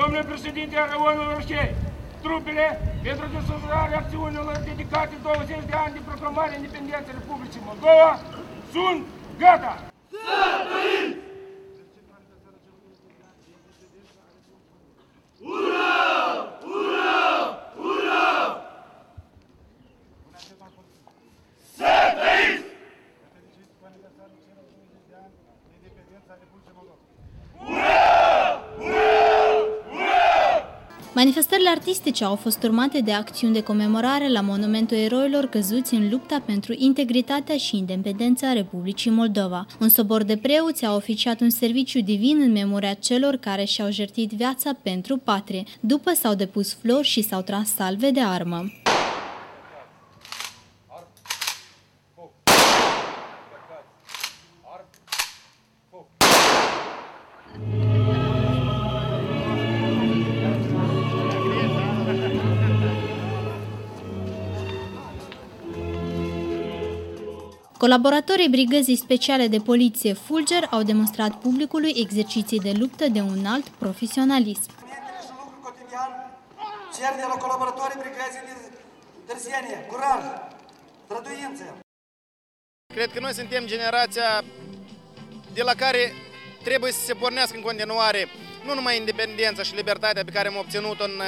Domnule președinte al Răuănilor Orșei, trupele pentru desfășurarea acțiunilor dedicate 20 de ani de proclamare independenței Republicii Moldova sunt gata! Manifestările artistice au fost urmate de acțiuni de comemorare la monumentul eroilor căzuți în lupta pentru integritatea și independența Republicii Moldova. Un sobor de preoți a oficiat un serviciu divin în memoria celor care și-au jertfit viața pentru patrie. După s-au depus flori și s-au tras salve de armă. Colaboratorii Brigăzii Speciale de Poliție Fulger au demonstrat publicului exerciții de luptă de un alt profesionalism. Cer de la colaboratorii Brigăzii de Dârzenie, curaj, străduință. Cred că noi suntem generația de la care trebuie să se pornească în continuare nu numai independența și libertatea pe care am obținut-o în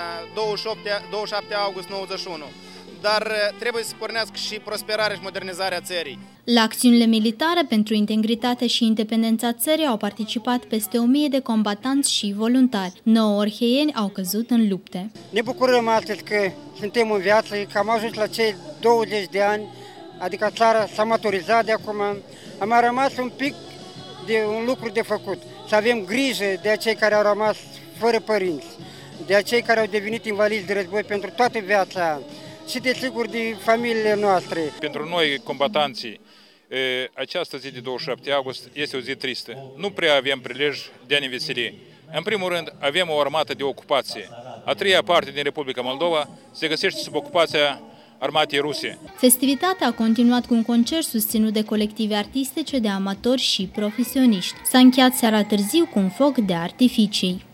27 august 91, dar trebuie să pornească și prosperarea și modernizarea țării. La acțiunile militare pentru integritate și independența țării au participat peste 1000 de combatanți și voluntari. 9 orheieni au căzut în lupte. Ne bucurăm astăzi că suntem în viață, că am ajuns la cei 20 de ani, adică țara s-a maturizat de acum. Am mai rămas un pic de un lucru de făcut, să avem grijă de acei care au rămas fără părinți, de acei care au devenit invalizi de război pentru toată viața și desigur de familiile noastre. Pentru noi, combatanții, această zi de 27 august este o zi tristă. Nu prea avem prilej de a ne veseli. În primul rând, avem o armată de ocupație. A treia parte din Republica Moldova se găsește sub ocupația armatei ruse. Festivitatea a continuat cu un concert susținut de colective artistice, de amatori și profesioniști. S-a încheiat seara târziu cu un foc de artificii.